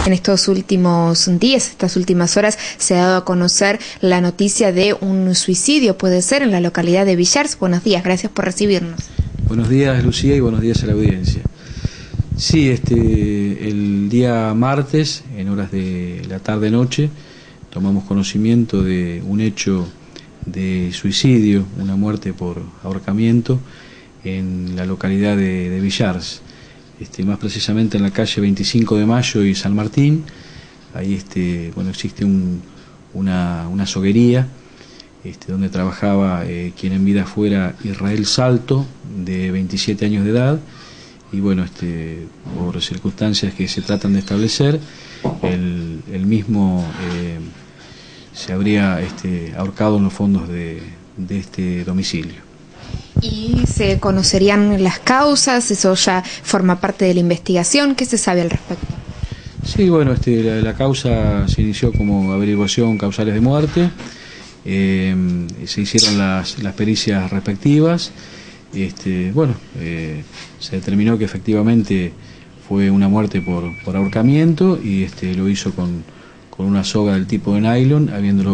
En estos últimos días, estas últimas horas, se ha dado a conocer la noticia de un suicidio, puede ser, en la localidad de Villars. Buenos días, gracias por recibirnos. Buenos días, Lucía, y buenos días a la audiencia. Sí, el día martes, en horas de la tarde-noche, tomamos conocimiento de un hecho de suicidio, una muerte por ahorcamiento en la localidad de Villars, más precisamente en la calle 25 de Mayo y San Martín. Ahí existe una soguería donde trabajaba quien en vida fuera Israel Salto, de 27 años de edad, y bueno, por circunstancias que se tratan de establecer, el mismo se habría ahorcado en los fondos de este domicilio. ¿Y se conocerían las causas? ¿Eso ya forma parte de la investigación? ¿Qué se sabe al respecto? Sí, bueno, la causa se inició como averiguación causales de muerte. Se hicieron las pericias respectivas. Se determinó que efectivamente fue una muerte por ahorcamiento y lo hizo con una soga del tipo de nylon,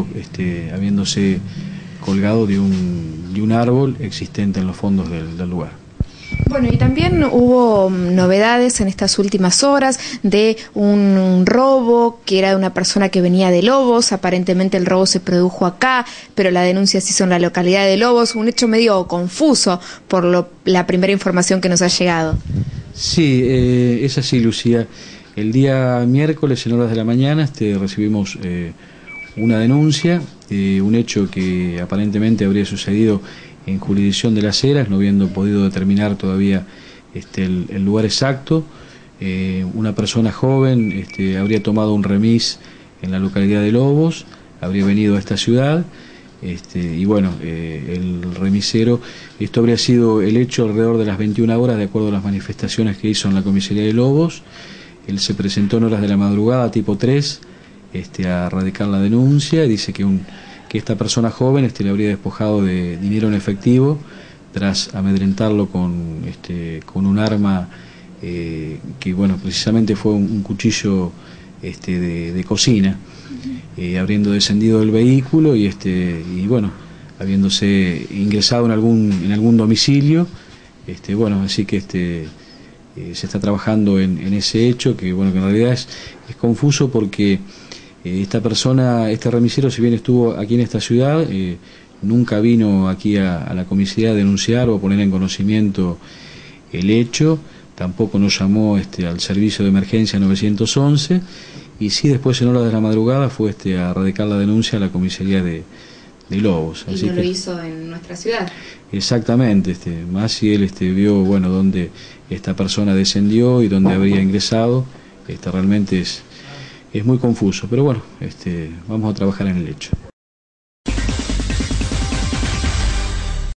habiéndose colgado de un árbol existente en los fondos del lugar. Bueno, y también hubo novedades en estas últimas horas de un robo que era de una persona que venía de Lobos. Aparentemente el robo se produjo acá, pero la denuncia se hizo en la localidad de Lobos. Un hecho medio confuso por la primera información que nos ha llegado. Sí, es así, Lucía. El día miércoles en horas de la mañana recibimos una denuncia, un hecho que aparentemente habría sucedido en jurisdicción de Las Heras, no habiendo podido determinar todavía el lugar exacto. Una persona joven habría tomado un remis en la localidad de Lobos, habría venido a esta ciudad, y bueno, el remisero, esto habría sido el hecho alrededor de las 21 horas, de acuerdo a las manifestaciones que hizo en la comisaría de Lobos. Él se presentó en horas de la madrugada, tipo 3, a radicar la denuncia, y dice que esta persona joven le habría despojado de dinero en efectivo tras amedrentarlo con un arma que, bueno, precisamente fue un cuchillo de cocina, habiendo descendido del vehículo y bueno, habiéndose ingresado en algún domicilio, así que se está trabajando en ese hecho que, bueno, que en realidad es confuso porque esta persona, este remisero, si bien estuvo aquí en esta ciudad, nunca vino aquí a la comisaría a denunciar o a poner en conocimiento el hecho, tampoco nos llamó al servicio de emergencia 911, y sí después en horas de la madrugada fue a radicar la denuncia a la comisaría de Lobos. Y no lo hizo en nuestra ciudad. Exactamente, más si él vio, bueno, dónde esta persona descendió y dónde habría ingresado, realmente es muy confuso, pero bueno, vamos a trabajar en el hecho.